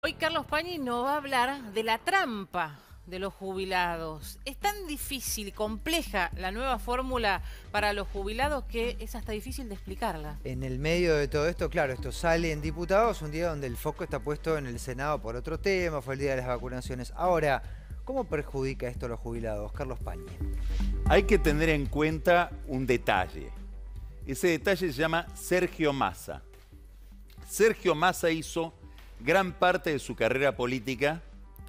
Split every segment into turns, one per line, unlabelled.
Hoy Carlos Pañi nos va a hablar de la trampa de los jubilados. Es tan difícil y compleja la nueva fórmula para los jubilados que es hasta difícil de explicarla.
En el medio de todo esto, claro, esto sale en diputados, un día donde el foco está puesto en el Senado por otro tema, fue el día de las vacunaciones. Ahora, ¿cómo perjudica esto a los jubilados? Carlos Pañi.
Hay que tener en cuenta un detalle. Ese detalle se llama Sergio Massa. Sergio Massa hizo gran parte de su carrera política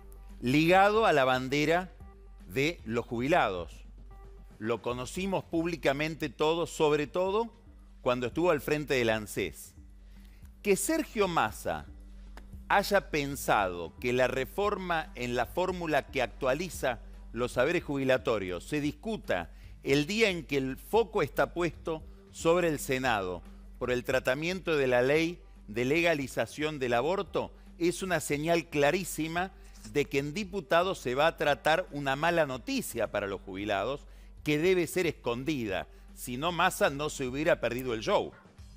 ligado a la bandera de los jubilados. Lo conocimos públicamente todos, sobre todo cuando estuvo al frente del ANSES. Que Sergio Massa haya pensado que la reforma en la fórmula que actualiza los saberes jubilatorios se discuta el día en que el foco está puesto sobre el Senado por el tratamiento de la ley de legalización del aborto, es una señal clarísima de que en diputados se va a tratar una mala noticia para los jubilados que debe ser escondida. Si no, Massa no se hubiera perdido el show.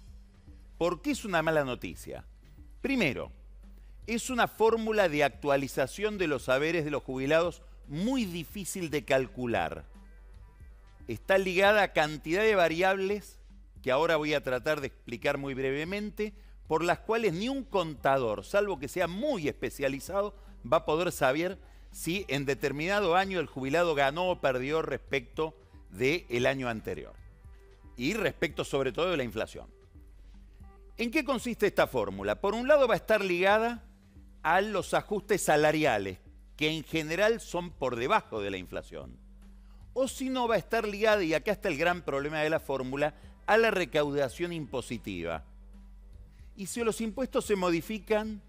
¿Por qué es una mala noticia? Primero, es una fórmula de actualización de los saberes de los jubilados muy difícil de calcular. Está ligada a cantidad de variables que ahora voy a tratar de explicar muy brevemente, por las cuales ni un contador, salvo que sea muy especializado, va a poder saber si en determinado año el jubilado ganó o perdió respecto del año anterior. Y respecto sobre todo de la inflación. ¿En qué consiste esta fórmula? Por un lado va a estar ligada a los ajustes salariales, que en general son por debajo de la inflación. O si no, va a estar ligada, y acá está el gran problema de la fórmula, a la recaudación impositiva. Y si los impuestos se modifican,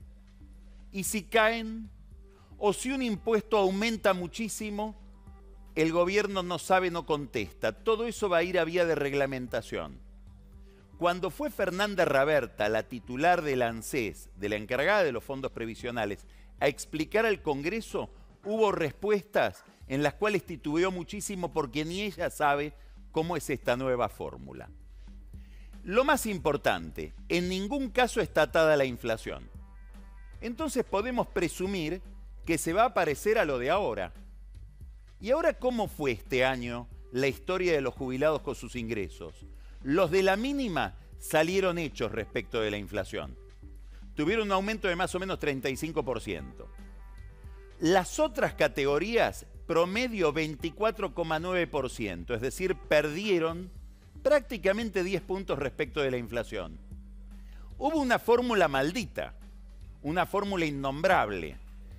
y si caen, o si un impuesto aumenta muchísimo, el gobierno no sabe, no contesta. Todo eso va a ir a vía de reglamentación. Cuando fue Fernanda Raberta, la titular del ANSES, de la encargada de los fondos previsionales, a explicar al Congreso, hubo respuestas en las cuales titubeó muchísimo porque ni ella sabe cómo es esta nueva fórmula. Lo más importante, en ningún caso está atada a la inflación. Entonces podemos presumir que se va a parecer a lo de ahora. ¿Y ahora cómo fue este año la historia de los jubilados con sus ingresos? Los de la mínima salieron hechos respecto de la inflación. Tuvieron un aumento de más o menos 35%. Las otras categorías, promedio 24,9%, es decir, perdieron prácticamente 10 puntos respecto de la inflación. Hubo una fórmula maldita, una fórmula innombrable,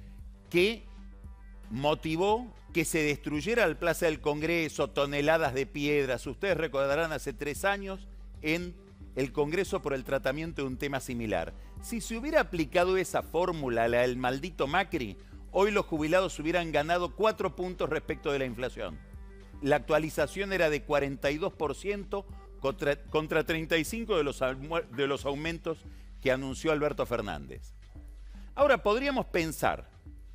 que motivó que se destruyera la Plaza del Congreso, toneladas de piedras. Ustedes recordarán hace 3 años en el Congreso por el tratamiento de un tema similar. Si se hubiera aplicado esa fórmula, la del maldito Macri, hoy los jubilados hubieran ganado 4 puntos respecto de la inflación. La actualización era de 42% contra 35% de los aumentos que anunció Alberto Fernández. Ahora, podríamos pensar,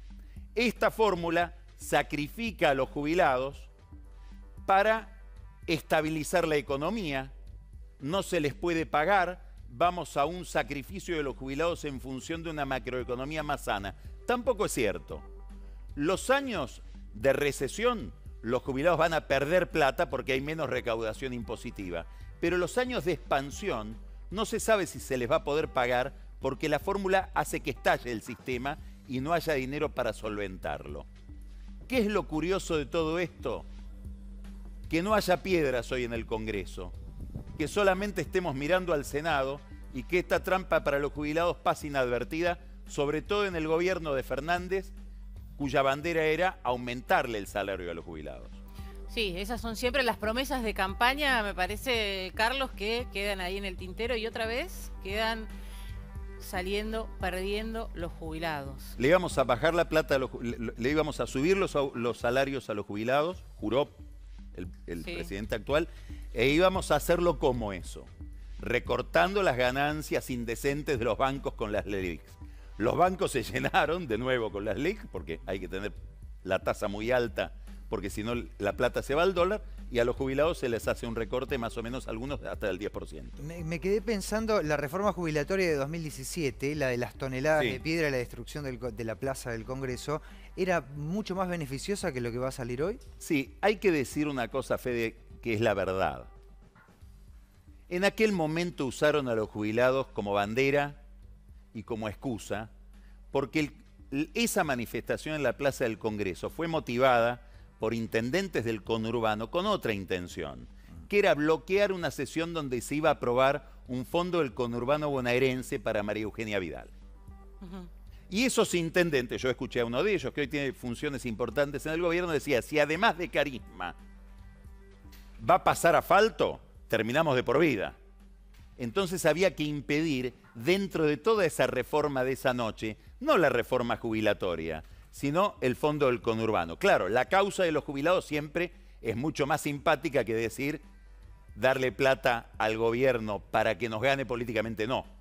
esta fórmula sacrifica a los jubilados para estabilizar la economía, no se les puede pagar, vamos a un sacrificio de los jubilados en función de una macroeconomía más sana. Tampoco es cierto. Los años de recesión, los jubilados van a perder plata porque hay menos recaudación impositiva. Pero los años de expansión no se sabe si se les va a poder pagar porque la fórmula hace que estalle el sistema y no haya dinero para solventarlo. ¿Qué es lo curioso de todo esto? Que no haya piedras hoy en el Congreso, que solamente estemos mirando al Senado y que esta trampa para los jubilados pase inadvertida, sobre todo en el gobierno de Fernández, cuya bandera era aumentarle el salario a los jubilados.
Sí, esas son siempre las promesas de campaña, me parece, Carlos, que quedan ahí en el tintero y otra vez quedan saliendo, perdiendo los jubilados.
Le íbamos a bajar la plata, le íbamos a subir los salarios a los jubilados, juró el
Sí.
presidente actual, e íbamos a hacerlo como eso, recortando las ganancias indecentes de los bancos con las LELIQs. Los bancos se llenaron de nuevo con las LELIQ, porque hay que tener la tasa muy alta, porque si no la plata se va al dólar, y a los jubilados se les hace un recorte más o menos, algunos hasta del 10%.
Me quedé pensando, la reforma jubilatoria de 2017, la de las toneladas
Sí.
de piedra y la destrucción de la plaza del Congreso, ¿era mucho más beneficiosa que lo que va a salir hoy?
Sí, hay que decir una cosa, Fede, que es la verdad. En aquel momento usaron a los jubilados como bandera y como excusa, porque esa manifestación en la Plaza del Congreso fue motivada por intendentes del conurbano con otra intención, que era bloquear una sesión donde se iba a aprobar un fondo del conurbano bonaerense para María Eugenia Vidal. Y esos intendentes, yo escuché a uno de ellos, que hoy tiene funciones importantes en el gobierno, decía, si además de carisma va a pasar asfalto, terminamos de por vida. Entonces había que impedir, dentro de toda esa reforma de esa noche, no la reforma jubilatoria, sino el fondo del conurbano. Claro, la causa de los jubilados siempre es mucho más simpática que decir darle plata al gobierno para que nos gane políticamente, no.